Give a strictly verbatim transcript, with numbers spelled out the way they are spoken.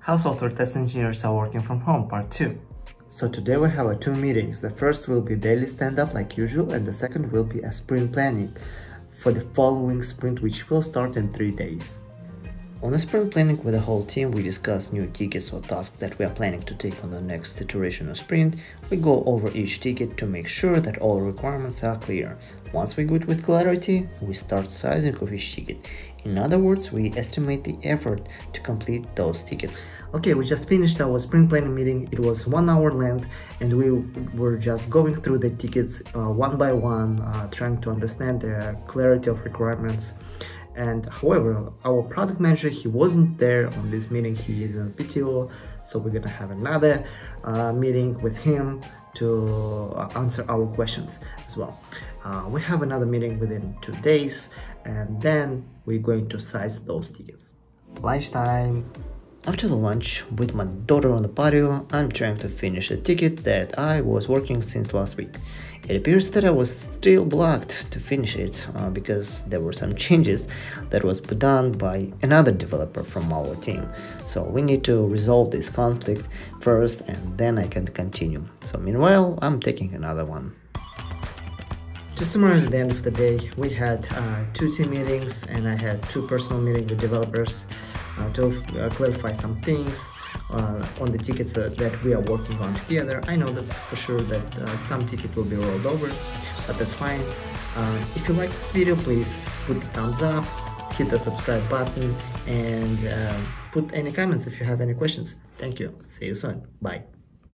How software test engineers are working from home, part two. So today we have uh, two meetings. The first will be daily stand-up like usual, and the second will be a sprint planning for the following sprint, which will start in three days. On the sprint planning with the whole team, we discuss new tickets or tasks that we are planning to take on the next iteration of sprint. We go over each ticket to make sure that all requirements are clear. Once we good with clarity, we start sizing of each ticket. In other words, we estimate the effort to complete those tickets. Okay, we just finished our sprint planning meeting. It was one hour length, and we were just going through the tickets uh, one by one, uh, trying to understand the clarity of requirements. And however, our product manager, he wasn't there on this meeting. He is in P T O, so we're gonna have another uh, meeting with him to uh, answer our questions as well. Uh, we have another meeting within two days, and then we're going to size those tickets. Lunchtime. After the lunch, with my daughter on the patio, I'm trying to finish a ticket that I was working since last week. It appears that I was still blocked to finish it uh, because there were some changes that was put done by another developer from our team. So we need to resolve this conflict first, and then I can continue. So meanwhile, I'm taking another one. To summarize, at the end of the day, we had uh, two team meetings, and I had two personal meetings with developers uh, to uh, clarify some things uh, on the tickets that, that we are working on together. I know that's for sure that uh, some tickets will be rolled over, but that's fine. Uh, if you like this video, please put the thumbs up, hit the subscribe button, and uh, put any comments if you have any questions. Thank you. See you soon. Bye.